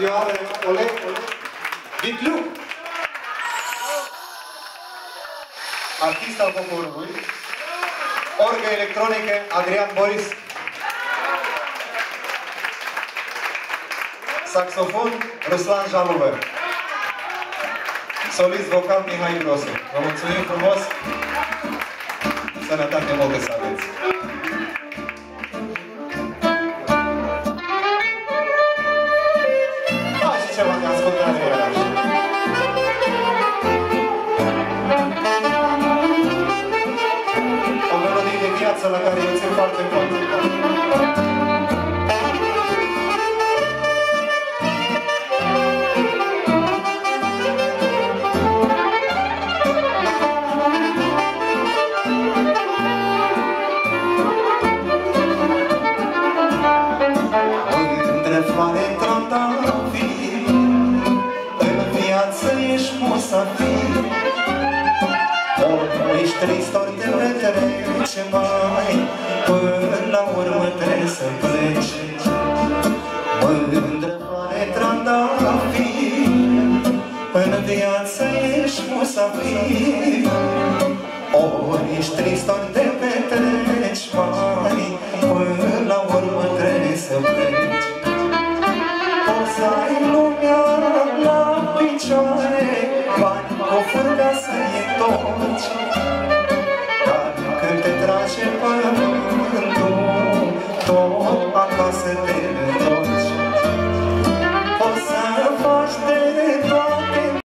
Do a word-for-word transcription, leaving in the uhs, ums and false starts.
vioară Oleg Vitlu, artist al poporului, orgă electronică Adrian Boris, saxofon Ruslan Jaluvă, solist vocal Mihai Grosu. Vă mulțumim frumos, sănătate multă să aveți! Ceva de ascultare iarăși. O melodie de viață la care eu țin foarte mult. Între floare trandafiri, în viață ești musafir, ori ești trist, ori te retrece mai, până la urmă trebuie să pleci. Mândră floare trandafiri, în viață ești musafir, ori ești trist, ori te petreci mai, până la urmă trebuie să pleci. Poți să ai lumea la picioare, bani, o furga să-i întorci,